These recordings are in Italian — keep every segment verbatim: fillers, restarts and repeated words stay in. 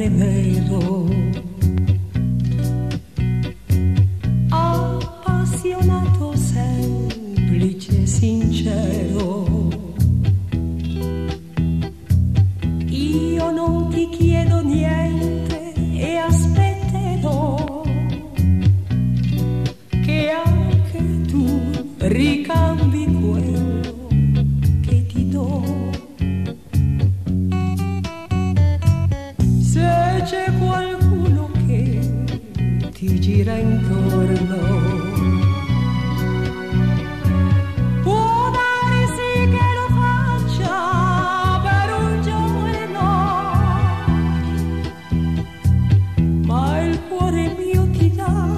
l'amore vero, appassionato, semplice, sincero. Io non ti chiedo niente e aspetterò che anche tu ricambi quello che ti do. Se c'è qualcuno che ti gira intorno, può darsi che lo faccia per un giorno, ma il cuore mio ti dà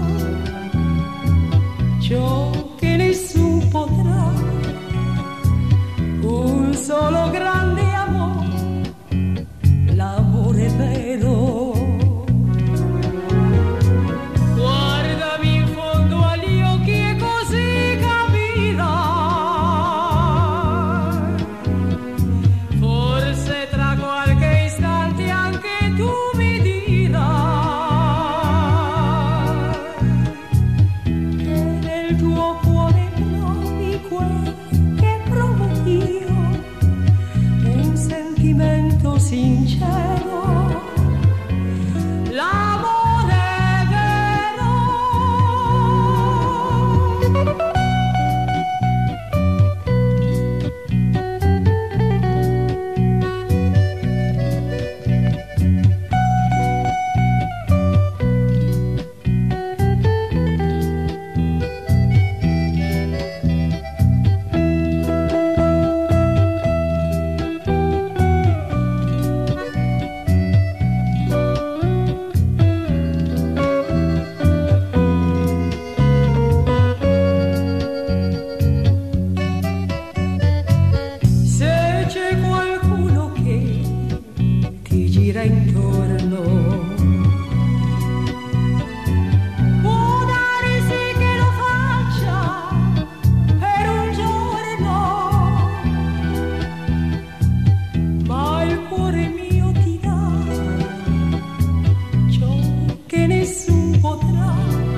ciò che nessun potrà, un solo grande amore, l'amore vero. Guardami in fondo agli occhi e così capirai, forse tra qualche istante anche tu mi dirai che nel tuo cuore provi quel che provo io, un sentimento sincero, l'amore vero. Se c'è qualcuno che ti gira intorno, può darsi che lo faccia per un giorno, ma il cuore mio ti dà ciò che nessun potrà,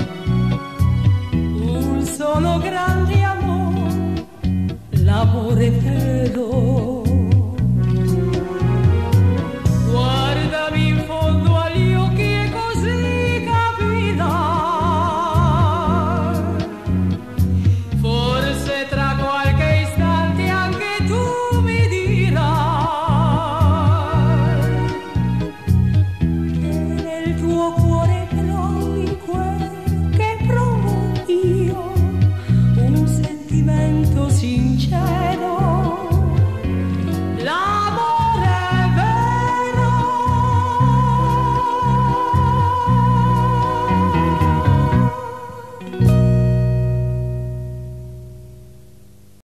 un solo grande amore, l'amore vero. Guardami in fondo agli occhi e così capirai, forse tra qualche istante anche tu mi dirai che nel tuo cuore